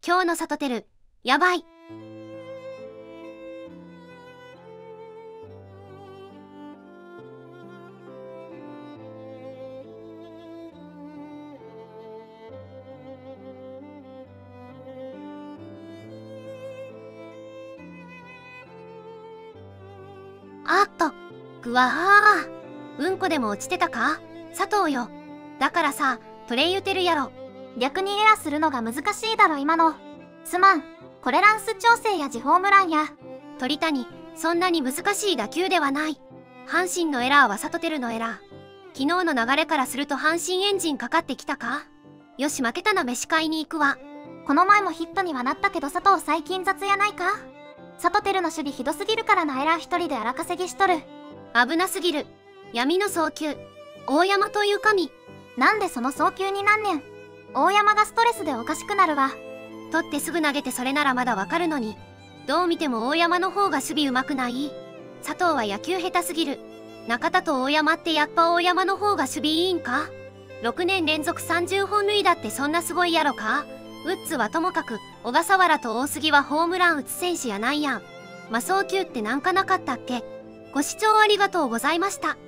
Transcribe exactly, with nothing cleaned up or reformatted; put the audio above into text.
今日のサトテル、やばい。あっと、ぐわー。うんこでも落ちてたか？佐藤よ。だからさ、プレイ打てるやろ。 逆にエラーするのが難しいだろ今の。すまん。コレランス調整や時ホームランや。 鳥谷、そんなに難しい打球ではない。阪神のエラーはサトテルのエラー。昨日の流れからすると阪神エンジンかかってきたか？よし負けたな飯買いに行くわ。 この前もヒットにはなったけど佐藤最近雑やないか？サトテルの守備ひどすぎるからなエラー一人で荒稼ぎしとる。 危なすぎる。闇の送球。大山という神。 なんでその送球になんねん。大山がストレスでおかしくなるわ。 取ってすぐ投げてそれならまだわかるのに。どう見ても大山の方が守備うまくない？佐藤は野球下手すぎる。中田と大山ってやっぱ大山の方が守備いいんか？ろくねん連続さんじゅっぽん塁だってそんなすごいやろか？ウッズはともかく、小笠原と大杉はホームラン打つ選手やないやん。魔送球ってなんかなかったっけ？ご視聴ありがとうございました。